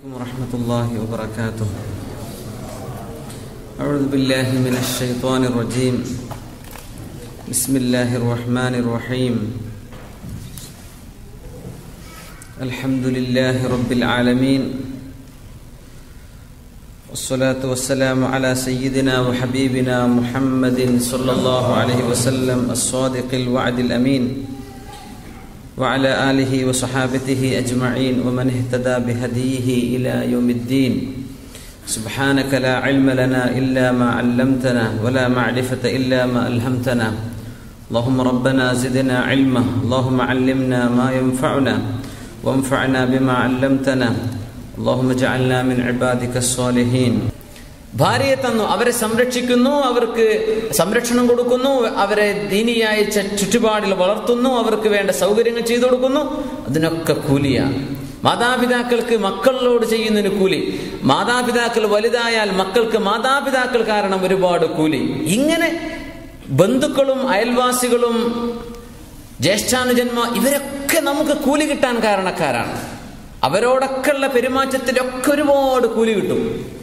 ورحمة الله وبركاته. أعوذ بالله من الشيطان الرجيم. بسم الله الرحمن الرحيم. الحمد لله رب العالمين، والصلاة والسلام على سيدنا وحبيبنا محمد صلى الله عليه وسلم الصادق الوعد الأمين، وعلى آله وصحابته أجمعين ومن اهتدى بهديه إلى يوم الدين. سبحانك لا علم لنا إلا ما علمتنا ولا معرفة إلا ما ألهمتنا. اللهم ربنا زدنا علما، اللهم علمنا ما ينفعنا وانفعنا بما علمتنا. اللهم اجعلنا من عبادك الصالحين. ഭാര്യയെ തന്നു, അവരെ സംരക്ഷിക്കുന്നു, അവർക്ക് സംരക്ഷണം കൊടുക്കുന്നു, അവരെ ദീനിയായ ചുറ്റുപാടിൽ വളർത്തുന്നു, അവർക്ക് വേണ്ട സൗകര്യങ്ങൾ ചെയ്തു കൊടുക്കുന്നു. അതിനൊക്കെ കൂലിയാണ്. മാതാപിതാക്കൾക്ക് മക്കളോട് ചെയ്യുന്നതിന് കൂലി, മാതാപിതാക്കൾ വലുതായാൽ മക്കൾക്ക് മാതാപിതാക്കൾ കാരണം ഒരുപാട് കൂലി. ഇങ്ങനെ ബന്ധുക്കളും അയൽവാസികളും ജ്യേഷ്ഠാനുജന്മ ഇവരൊക്കെ നമുക്ക് കൂലി കിട്ടാൻ കാരണക്കാരാണ്. അവരോടൊക്കെയുള്ള പെരുമാറ്റത്തിലൊക്കെ ഒരുപാട് കൂലി കിട്ടും.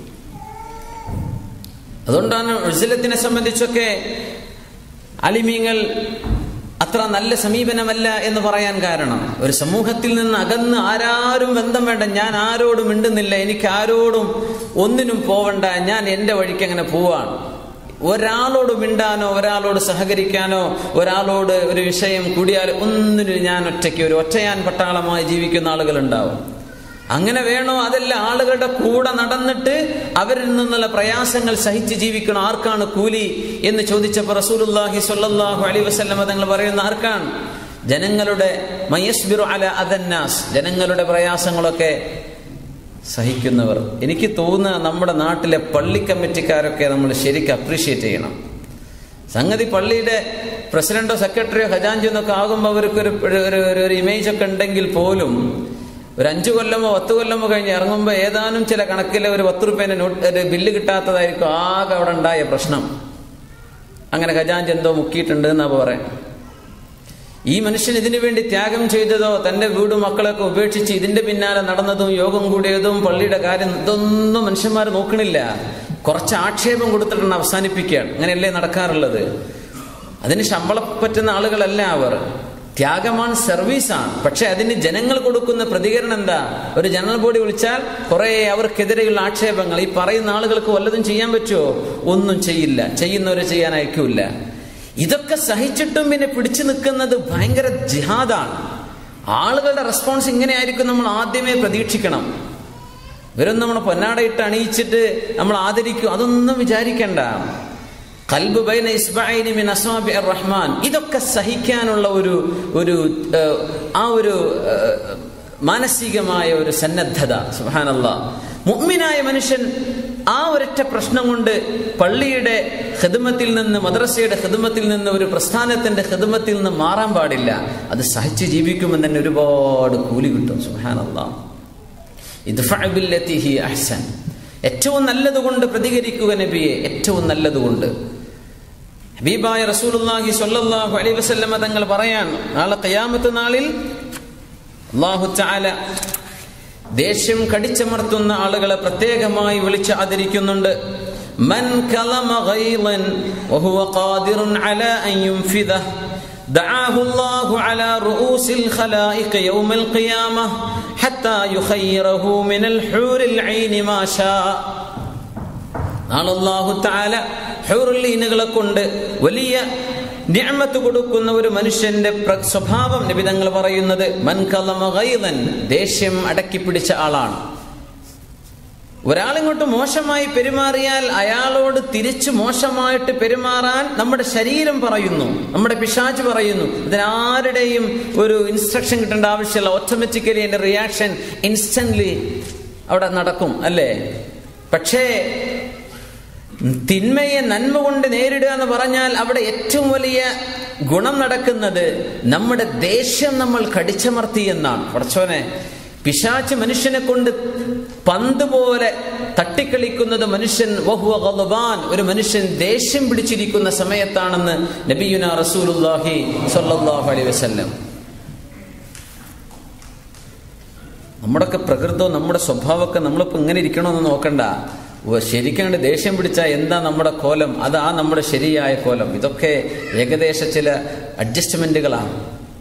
അതുകൊണ്ടാണ് ഉസ്ലത്തിനെ സംബന്ധിച്ചൊക്കെ അലിമീങ്ങൾ അത്ര നല്ല സമീപനമല്ല എന്ന് പറയാൻ കാരണം, ഒരു സമൂഹത്തിൽ നിന്ന് അകന്ന് ആരാരും ബന്ധം വേണ്ട, ഞാൻ ആരോടും മിണ്ടുന്നില്ല, എനിക്ക് ആരോടും ഒന്നിനും പോവണ്ട, ഞാൻ എൻ്റെ വഴിക്ക് അങ്ങനെ പോവാണ്. ഒരാളോട് മിണ്ടാനോ ഒരാളോട് സഹകരിക്കാനോ ഒരാളോട് ഒരു വിഷയം കൂടിയാൽ ഒന്നിനും ഞാൻ ഒറ്റയ്ക്ക് ഒരു ഒറ്റയാൻ പട്ടാളമായി ജീവിക്കുന്ന ആളുകൾ ഉണ്ടാവും. അങ്ങനെ വേണോ? അതല്ല, ആളുകളുടെ കൂടെ നടന്നിട്ട് അവരിൽ നിന്നുള്ള പ്രയാസങ്ങൾ സഹിച്ച് ജീവിക്കണം. ആർക്കാണ് കൂലി എന്ന് ചോദിച്ചപ്പോൾ റസൂലുള്ളാഹി സ്വല്ലല്ലാഹു അലൈഹി വസല്ലം തങ്ങൾ പറയുന്ന ആർക്കാണ്? ജനങ്ങളുടെ മയസ്ബിറു അല അദന്നാസ്, ജനങ്ങളുടെ പ്രയാസങ്ങളൊക്കെ സഹിക്കുന്നവർ. എനിക്ക് തോന്നുക നമ്മുടെ നാട്ടിലെ പള്ളി കമ്മിറ്റിക്കാരൊക്കെ നമ്മൾ ശരിക്കും അപ്രീഷിയേറ്റ് ചെയ്യണം. സംഗതി പള്ളിയുടെ പ്രസിഡന്റോ സെക്രട്ടറിയോ ഖജാൻജിയോ എന്നൊക്കെ ആകുമ്പോൾ അവർക്കൊരു ഒരു ഇമേജ് ഒക്കെ ഉണ്ടെങ്കിൽ പോലും ഒരു 5 കൊല്ലമോ 10 കൊല്ലമോ കഴിഞ്ഞ് ഇറങ്ങുമ്പോൾ ഏതാനും ചില കണക്കിലെ ഒരു 10 രൂപേന്റെ ഒരു ബില്ല് കിട്ടാത്തതായിരിക്കും ആകെ അവിടെ ഉണ്ടായ പ്രശ്നം. അങ്ങനെ ഖജാൻജി എന്തോ മുക്കിയിട്ടുണ്ട് എന്നാ പറയാം. ഈ മനുഷ്യൻ ഇതിനു വേണ്ടി ത്യാഗം ചെയ്തതോ തന്റെ വീടും മക്കളൊക്കെ ഉപേക്ഷിച്ച് ഇതിന്റെ പിന്നാലെ നടന്നതും യോഗം കൂടിയതും പള്ളിയുടെ കാര്യം ഇതൊന്നും മനുഷ്യന്മാർ നോക്കണില്ല. കുറച്ച് ആക്ഷേപം കൊടുത്തിട്ടാണ് അവസാനിപ്പിക്കുകയാണ്. അങ്ങനെയല്ലേ നടക്കാറുള്ളത്. അതിന് ശമ്പളം പറ്റുന്ന ആളുകളല്ല അവർ. ത്യാഗമാണ്, സർവീസാണ്. പക്ഷെ അതിന് ജനങ്ങൾ കൊടുക്കുന്ന പ്രതികരണം എന്താ? ഒരു ജനറൽ ബോഡി വിളിച്ചാൽ കുറെ അവർക്കെതിരെയുള്ള ആക്ഷേപങ്ങൾ. ഈ പറയുന്ന ആളുകൾക്ക് വല്ലതും ചെയ്യാൻ പറ്റുമോ? ഒന്നും ചെയ്യില്ല. ചെയ്യുന്നവരെ ചെയ്യാൻ അയക്കൂല. ഇതൊക്കെ സഹിച്ചിട്ടും പിന്നെ പിടിച്ചു നിൽക്കുന്നത് ഭയങ്കര ജിഹാദാണ്. ആളുകളുടെ റെസ്പോൺസ് ഇങ്ങനെ ആയിരിക്കും നമ്മൾ ആദ്യമേ പ്രതീക്ഷിക്കണം. ഇവരൊന്നും നമ്മളെ പൊന്നാടയിട്ട് അണിയിച്ചിട്ട് നമ്മൾ ആദരിക്കും, അതൊന്നും വിചാരിക്കണ്ട. ഖൽബ് ബൈന ഇസ്ബഅൈനി മിൻ അസ്വാബിർ റഹ്മാൻ, ഇതൊക്കെ സഹിക്കാനുള്ള ഒരു മാനസികമായ ഒരു സന്നദ്ധത. സുബ്ഹാനല്ലാഹ്. മുഅ്മിനായ മനുഷ്യൻ ആ ഒരൊറ്റ പ്രശ്നം കൊണ്ട് പള്ളിയുടെ ഖിദ്മത്തിൽ നിന്ന്, മദ്രസയുടെ ഖിദ്മത്തിൽ നിന്ന്, ഒരു പ്രസ്ഥാനത്തിന്റെ ഖിദ്മത്തിൽ നിന്ന് മാറാൻ പാടില്ല. അത് സഹിച്ച് ജീവിക്കുമ്പോൾ തന്നെ ഒരുപാട് കൂലി കിട്ടും. സുബ്ഹാനല്ലാഹ്. ഇദ്ഫഅ ബില്ലതി ഹി അഹ്സൻ, ഏറ്റവും നല്ലതുകൊണ്ട് പ്രതികരിക്കുക നബിയെ, ഏറ്റവും നല്ലതുകൊണ്ട്. ഹബീബായ റസൂലുള്ളാഹി സ്വല്ലല്ലാഹു അലൈഹി വസല്ലം തങ്ങൾ പറയാൻ, നാളെ ഖിയാമത്ത് നാളിൽ അല്ലാഹു തആല ദേഷ്യം കടിച്ചമർത്തുന്ന ആളുകളെ പ്രത്യേകമായി വിളിച്ച് ആദരിക്കുന്നുണ്ട്. മൻ കലമ ഗൈളൻ വഹുവ ഖാദിറുൻ അലാ അൻ യുൻഫിദഹു ദഅാഹു അല്ലാഹു അലാ റൂസിൽ ഖലായിഖ യൗമൽ ഖിയാമഹ ഹത്താ യുഖയ്യിറഹു മിനൽ ഹൂറിൽ ഐനി മാ ഷാ. നാളെ അല്ലാഹു തആല ഹൂറുൽ ഈനുകളെ കൊണ്ട് വലിയ നിഅമത്ത് കൊടുക്കുന്ന ഒരു മനുഷ്യന്റെ സ്വഭാവം നബി തങ്ങൾ പറയുന്നത് മൻ കലമ ഗൈളൻ, ദേഷ്യം അടക്കി പിടിച്ച ആളാണ്. ഒരാളിങ്ങോട്ട് മോശമായി പെരുമാറിയാൽ അയാളോട് തിരിച്ചു മോശമായിട്ട് പെരുമാറാൻ നമ്മുടെ ശരീരം പറയുന്നു, നമ്മുടെ പിശാച് പറയുന്നു. ഇതിനാരുടെയും ഒരു ഇൻസ്ട്രക്ഷൻ കിട്ടേണ്ട ആവശ്യമില്ല. ഓട്ടോമാറ്റിക്കലി അതിന്റെ റിയാക്ഷൻ ഇൻസ്റ്റന്റ്ലി അവിടെ നടക്കും, അല്ലേ? പക്ഷേ തിന്മയെ നന്മ കൊണ്ട് നേരിടുക എന്ന് പറഞ്ഞാൽ അവിടെ ഏറ്റവും വലിയ ഗുണം നടക്കുന്നത് നമ്മുടെ ദേഷ്യം നമ്മൾ കടിച്ചമർത്തി എന്നാണ്. പടച്ചോനെ, പിശാച് മനുഷ്യനെ കൊണ്ട് പന്ത് പോലെ തട്ടിക്കളിക്കുന്നത് മനുഷ്യൻ വഹുവ ഗളബാൻ, ഒരു മനുഷ്യൻ ദേഷ്യം പിടിച്ചിരിക്കുന്ന സമയത്താണെന്ന് നബിയുനാ റസൂലുള്ളാഹി സ്വല്ലല്ലാഹു അലൈഹി വസല്ലം. നമ്മുടെയൊക്കെ പ്രകൃതവും നമ്മുടെ സ്വഭാവമൊക്കെ നമ്മളിപ്പോൾ ഇങ്ങനെ ഇരിക്കണമെന്ന് നോക്കണ്ട. ശരിക്കാണ്ട് ദേഷ്യം പിടിച്ചാൽ എന്താ നമ്മുടെ കോലം, അതാ നമ്മുടെ ശരിയായ കോലം. ഇതൊക്കെ ഏകദേശ ചില അഡ്ജസ്റ്റ്മെന്റുകളാണ്.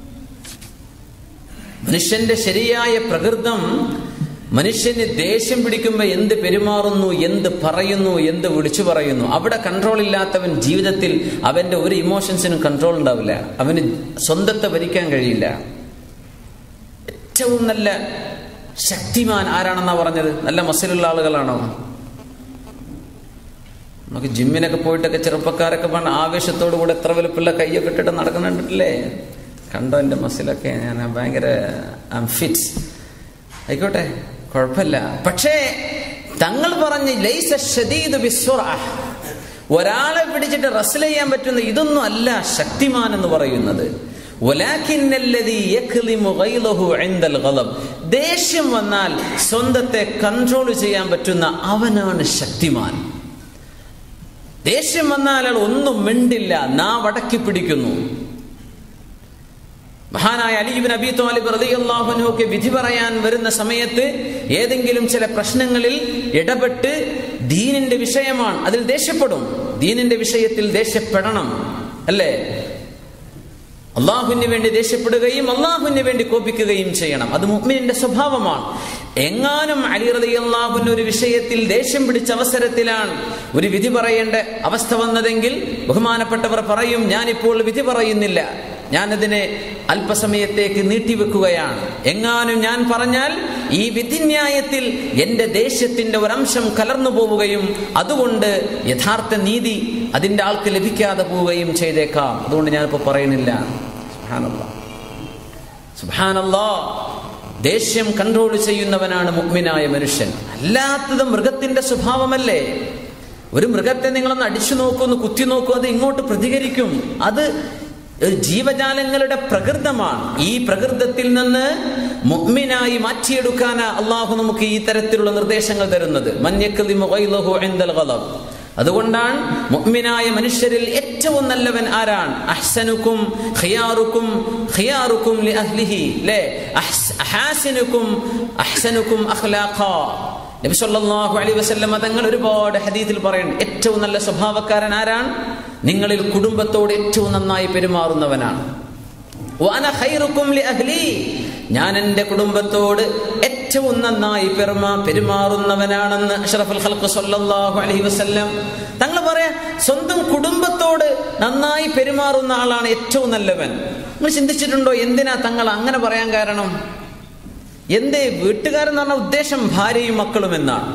മനുഷ്യന്റെ ശരിയായ പ്രകൃതം മനുഷ്യന് ദേഷ്യം പിടിക്കുമ്പോൾ എന്ത് പെരുമാറുന്നു, എന്ത് പറയുന്നു, എന്ത് വിളിച്ചു പറയുന്നു, അവിടെ കൺട്രോൾ ഇല്ലാത്തവൻ ജീവിതത്തിൽ അവന്റെ ഒരു ഇമോഷൻസിനും കൺട്രോൾ ഉണ്ടാവില്ല. അവന് സ്വന്തത്തെ ഭരിക്കാൻ കഴിയില്ല. ഏറ്റവും നല്ല ശക്തിമാൻ ആരാണെന്നാ പറഞ്ഞത്? നല്ല മസിലുള്ള ആളുകളാണോ? നമുക്ക് ജിമ്മിനൊക്കെ പോയിട്ടൊക്കെ ചെറുപ്പക്കാരൊക്കെ പറഞ്ഞ ആവേശത്തോടു കൂടെ എത്ര വലുപ്പുള്ള കയ്യൊക്കെ ഇട്ടിട്ട് നടക്കുന്നുണ്ടല്ലേ? കണ്ടോ എൻ്റെ മസിലൊക്കെ, ഞാൻ ഭയങ്കര ഫിറ്റ് ആയിക്കോട്ടെ, കുഴപ്പമില്ല. പക്ഷേ തങ്ങൾ പറഞ്ഞ് ലൈസ ശദീദു ബിസ്സുറഅ, ഒരാളെ പിടിച്ചിട്ട് റസ്ൽ ചെയ്യാൻ പറ്റുന്ന ഇതൊന്നും അല്ല ശക്തിമാൻ എന്ന് പറയുന്നത്. വലാകിന്നല്ലദീ യക്ലിമു ഗൈലഹു ഇൻദൽ ഗളബ്, ദേഷ്യം വന്നാൽ സ്വന്തത്തെ കൺട്രോൾ ചെയ്യാൻ പറ്റുന്ന അവനാണ് ശക്തിമാൻ. ദേഷ്യം വന്നാൽ അയാൾ ഒന്നും മിണ്ടില്ല, നാവടക്കി പിടിക്കുന്നു. മഹാനായ അലി ഇബ്നു അബീ ത്വാലിബ് റളിയല്ലാഹു അൻഹുക്ക് വിധി പറയാൻ വരുന്ന സമയത്ത് ഏതെങ്കിലും ചില പ്രശ്നങ്ങളിൽ ഇടപെട്ട്, ദീനിന്റെ വിഷയമാണ്, അതിൽ ദേഷ്യപ്പെടും. ദീനിന്റെ വിഷയത്തിൽ ദേഷ്യപ്പെടണം, അല്ലേ? അള്ളാഹുവിന് വേണ്ടി ദേഷ്യപ്പെടുകയും അള്ളാഹുവിന് വേണ്ടി കോപിക്കുകയും ചെയ്യണം. അത് മുഅ്മിനിന്റെ സ്വഭാവമാണ്. എങ്ങാനും അലി റളിയല്ലാഹു അൻഹു ഒരു വിഷയത്തിൽ ദേഷ്യം പിടിച്ച അവസരത്തിലാണ് ഒരു വിധി പറയേണ്ട അവസ്ഥ വന്നതെങ്കിൽ ബഹുമാനപ്പെട്ടവർ പറയും, ഞാനിപ്പോൾ വിധി പറയുന്നില്ല, ഞാനതിനെ അല്പസമയത്തേക്ക് നീട്ടിവെക്കുകയാണ്. എങ്ങാനും ഞാൻ പറഞ്ഞാൽ ഈ വിധിന്യായത്തിൽ എന്റെ ദേഷ്യത്തിന്റെ ഒരംശം കലർന്നു പോവുകയും അതുകൊണ്ട് യഥാർത്ഥ നീതി അതിന്റെ ആൾക്ക് ലഭിക്കാതെ പോവുകയും ചെയ്തേക്കാം. അതുകൊണ്ട് ഞാനിപ്പോ പറയുന്നില്ല. സുബ്ഹാനല്ലാഹ്, സുബ്ഹാനല്ലാഹ്. ദേഷ്യം കൺട്രോൾ ചെയ്യുന്നവനാണ് മുഅ്മിനായ മനുഷ്യൻ. അല്ലാത്തത് മൃഗത്തിന്റെ സ്വഭാവമല്ലേ? ഒരു മൃഗത്തെ നിങ്ങളൊന്ന് അടിച്ചു നോക്കൂ, ഒന്ന് കുത്തി നോക്കൂ, അത് ഇങ്ങോട്ട് പ്രതികരിക്കും. അത് ജീവജാലങ്ങളുടെ പ്രകൃതമാണ്. ഈ പ്രകൃതത്തിൽ നിന്ന് മുഅ്മിനായി മാറ്റിയെടുക്കാനാ അള്ളാഹു നമുക്ക് ഈ തരത്തിലുള്ള നിർദ്ദേശങ്ങൾ തരുന്നത്. മൻയക്ലിമു ഗൈലഹു ഇൻദൽ ഗളബ്. അതുകൊണ്ടാണ് മുഅ്മിനായ മനുഷ്യരിൽ ഏറ്റവും നല്ലവൻ ആരാണ്? അഹ്സനുക്കും ഖിയാറുക്കും ഖിയാറുക്കും ലിഅഹ്ലിഹി, ലേ അഹ്സനുക്കും അഹ്സനുക്കും അഖ്ലാഖാ. നബി സല്ലല്ലാഹു അലൈഹി വസല്ലം തങ്ങൾ ഒരുപാട് ഹദീസിൽ പറയുന്നു, ഏറ്റവും നല്ല സ്വഭാവക്കാരൻ ആരാണ്? നിങ്ങളിൽ കുടുംബത്തോട് ഏറ്റവും നന്നായി പെരുമാറുന്നവനാണ്. വഅന ഖൈറുക്കും ലിഅഹ്ലി, ഞാൻ എൻ്റെ കുടുംബത്തോട് ഏറ്റവും നന്നായി പെരുമാറുന്നവനാണെന്ന് അഷ്റഫുൽ ഖൽഖ് സല്ലല്ലാഹു അലൈഹി വസല്ലം തങ്ങൾ പറയാ. സ്വന്തം കുടുംബത്തോട് നന്നായി പെരുമാറുന്ന ആളാണ് ഏറ്റവും നല്ലവൻ. നിങ്ങൾ ചിന്തിച്ചിട്ടുണ്ടോ എന്തിനാ തങ്ങൾ അങ്ങനെ പറയാൻ കാരണം? എന്തേ? വീട്ടുകാരെന്ന് പറഞ്ഞ ഉദ്ദേശം ഭാര്യയും മക്കളും എന്നാണ്.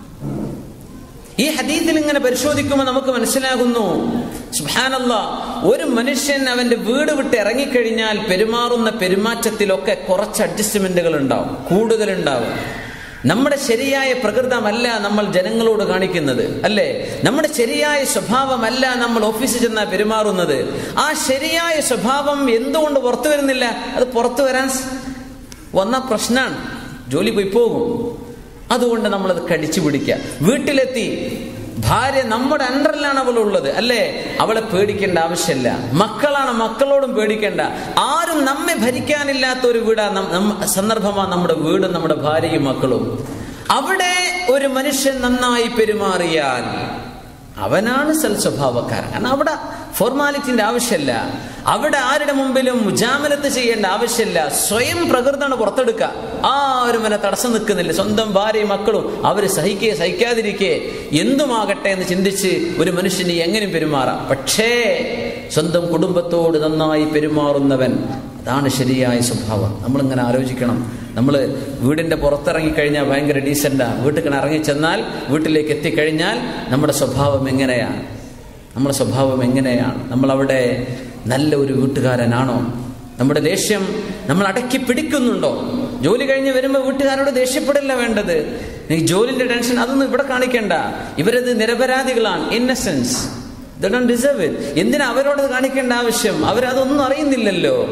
ഈ ഹദീസിൽ ഇങ്ങനെ പരിശോധിക്കുമ്പോൾ നമുക്ക് മനസ്സിലാകുന്നു, സുബ്ഹാനല്ലാഹ്, ഒരു മനുഷ്യൻ അവന്റെ വീട് വിട്ട് ഇറങ്ങിക്കഴിഞ്ഞാൽ പെരുമാറുന്ന പെരുമാറ്റത്തിലൊക്കെ കുറച്ച് അഡ്ജസ്റ്റ്മെന്റുകൾ ഉണ്ടാവും, കൂടുതലുണ്ടാവും. നമ്മുടെ ശരിയായ പ്രകൃതമല്ല നമ്മൾ ജനങ്ങളോട് കാണിക്കുന്നത്, അല്ലേ? നമ്മുടെ ശരിയായ സ്വഭാവമല്ല നമ്മൾ ഓഫീസിൽ ചെന്നാൽ പെരുമാറുന്നത്. ആ ശരിയായ സ്വഭാവം എന്തുകൊണ്ട് പുറത്തു വരുന്നില്ല? അത് പുറത്തു വരാൻ വന്ന പ്രശ്നമാണ്, ജോലി പോയി പോകും. അതുകൊണ്ട് നമ്മളത് കടിച്ചു പിടിക്കുക. വീട്ടിലെത്തി ഭാര്യ നമ്മുടെ അണ്ടറിലാണ് അവളുള്ളത്, അല്ലേ? അവളെ പേടിക്കേണ്ട ആവശ്യമില്ല. മക്കളാണ്, മക്കളോടും പേടിക്കേണ്ട. ആരും നമ്മെ ഭരിക്കാനില്ലാത്ത ഒരു വീടാ സന്ദർഭമാണ് നമ്മുടെ വീടും നമ്മുടെ ഭാര്യയും മക്കളും. അവിടെ ഒരു മനുഷ്യൻ നന്നായി പെരുമാറിയാൽ അവനാണ് സൽസ്വഭാവക്കാരൻ. കാരണം അവിടെ ഫോർമാലിറ്റിന്റെ ആവശ്യമില്ല, അവിടെ ആരുടെ മുമ്പിലും മുജാമലത്ത് ചെയ്യേണ്ട ആവശ്യമില്ല. സ്വയം പ്രകൃതമാണ് പുറത്തെടുക്കുക. ആരും എന്നെ തടസ്സം നിൽക്കുന്നില്ല. സ്വന്തം ഭാര്യയും മക്കളും അവർ സഹിക്കാതിരിക്കെ എന്തുമാകട്ടെ എന്ന് ചിന്തിച്ച് ഒരു മനുഷ്യന് എങ്ങനെയും പെരുമാറാം. പക്ഷേ സ്വന്തം കുടുംബത്തോട് നന്നായി പെരുമാറുന്നവൻ, അതാണ് ശരിയായ സ്വഭാവം. നമ്മളിങ്ങനെ ആലോചിക്കണം. നമ്മൾ വീടിന്റെ പുറത്തിറങ്ങിക്കഴിഞ്ഞാൽ ഭയങ്കര ഡീസൻ്റാ, വീട്ടിൽ ഇറങ്ങിച്ചെന്നാൽ വീട്ടിലേക്ക് എത്തിക്കഴിഞ്ഞാൽ നമ്മുടെ സ്വഭാവം എങ്ങനെയാണ്? നമ്മുടെ സ്വഭാവം എങ്ങനെയാണ്? നമ്മളവിടെ നല്ല ഒരു വീട്ടുകാരനാണോ? നമ്മുടെ ദേഷ്യം നമ്മൾ അടക്കി പിടിക്കുന്നുണ്ടോ? ജോലി കഴിഞ്ഞ് വരുമ്പോൾ വീട്ടുകാരോട് ദേഷ്യപ്പെടില്ല വേണ്ടത്. എനിക്ക് ജോലിന്റെ ടെൻഷൻ അതൊന്നും ഇവിടെ കാണിക്കണ്ട. ഇവരത് നിരപരാധികളാണ്, innocence, they don't deserve it. എന്തിനാ അവരോട് കാണിക്കേണ്ട ആവശ്യം? അവരതൊന്നും അറിയുന്നില്ലല്ലോ.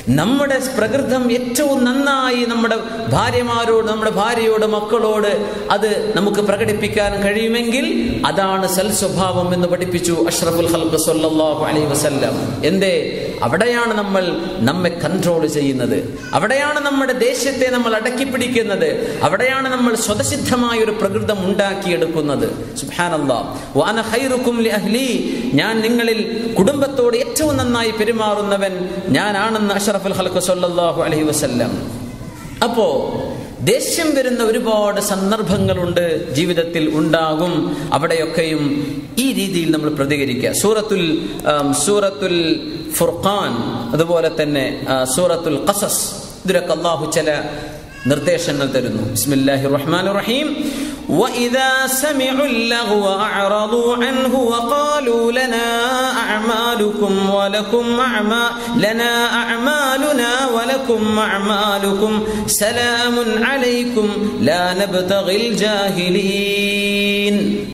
നമ്മുടെ പ്രകൃതം ഏറ്റവും നന്നായി നമ്മുടെ ഭാര്യമാരോട്, നമ്മുടെ ഭാര്യയോട്, മക്കളോട് അത് നമുക്ക് പ്രകടിപ്പിക്കാൻ കഴിയുമെങ്കിൽ അതാണ് സൽസ്വഭാവം എന്ന് പഠിപ്പിച്ചു അഷ്റഫുൽ ഖൽഖ് സ്വല്ലല്ലാഹു അലൈഹി വസല്ലം. എന്തേ? അവിടെയാണ് നമ്മൾ നമ്മെ കൺട്രോൾ ചെയ്യുന്നത്, അവിടെയാണ് നമ്മുടെ ദേഷ്യത്തെ നമ്മൾ അടക്കിപ്പിടിക്കുന്നത്, അവിടെയാണ് നമ്മൾ സ്വതസിദ്ധമായ ഒരു പ്രകൃതം ഉണ്ടാക്കിയെടുക്കുന്നത്. സുബ്ഹാനല്ലാഹ്. വഅന ഖൈറുക്കും ലിഅഹ്ലി, ഞാൻ നിങ്ങളിൽ കുടുംബത്തോട് ഏറ്റവും നന്നായി പെരുമാറുന്നവൻ ഞാനാണെന്ന് അഷ്റഫുൽ ഖൽഖ് സ്വല്ലല്ലാഹു അലൈഹി വസല്ലം. അപ്പോ ദേഷ്യം വരുന്ന ഒരുപാട് സന്ദർഭങ്ങളുണ്ട്, ജീവിതത്തിൽ ഉണ്ടാകും. അവിടെയൊക്കെയും ഈ രീതിയിൽ നമ്മൾ പ്രതികരിക്കുക. സൂറത്തുൽ ഫുർഖാൻ, അതുപോലെ തന്നെ സൂറത്തുൽ ഖസസ്, ഇതിലൊക്കെ അല്ലാഹു ചില നിർദ്ദേശങ്ങൾ തരുന്നു. ബിസ്മില്ലാഹിർ റഹ്മാനിർ റഹീം. وَإِذَا سَمِعُوا اللَّغْوَ أَعْرَضُوا عَنْهُ وَقَالُوا لَنَا أَعْمَالُنَا وَلَكُمْ أَعْمَالُكُمْ سَلَامٌ عَلَيْكُمْ لَا نَبْتَغِي الْجَاهِلِينَ.